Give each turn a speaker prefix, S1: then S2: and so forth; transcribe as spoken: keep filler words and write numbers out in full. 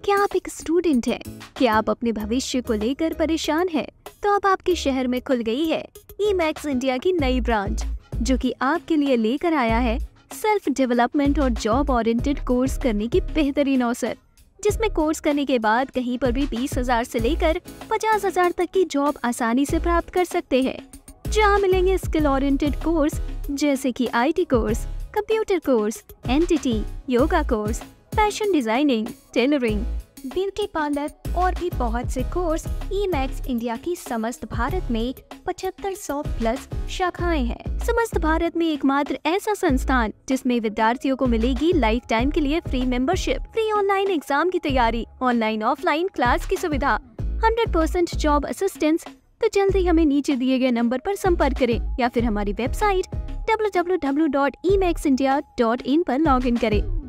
S1: क्या आप एक स्टूडेंट हैं? क्या आप अपने भविष्य को लेकर परेशान हैं? तो अब आपके शहर में खुल गई है ई मैक्स इंडिया की नई ब्रांच, जो कि आपके लिए लेकर आया है सेल्फ डेवलपमेंट और जॉब ओरिएंटेड कोर्स करने की बेहतरीन अवसर, जिसमें कोर्स करने के बाद कहीं पर भी बीस हजार से लेकर पचास हजार तक की जॉब आसानी से प्राप्त कर सकते हैं। जहां मिलेंगे स्किल ओरिएंटेड कोर्स जैसे कि IT course, computer course, NTT, yoga course, fashion designing, tailoring, beauty parlour और भी बहुत से कोर्स ई मैक्स इंडिया की समस्त भारत में पचहत्तर सौ प्लस शाखाएं हैं। समस्त भारत में एकमात्र ऐसा संस्थान जिसमें विद्यार्थियों को मिलेगी लाइफ टाइम के लिए free membership, free online exam की तैयारी, ऑनलाइन ऑफलाइन क्लास की सुविधा, हंड्रेड परसेंट जॉब असिस्टेंस। तो जल्दी हमें नीचे दिए गए नंबर पर संपर्क करें या फिर हमारी website W W W dot e max India dot in पर लॉग इन करें।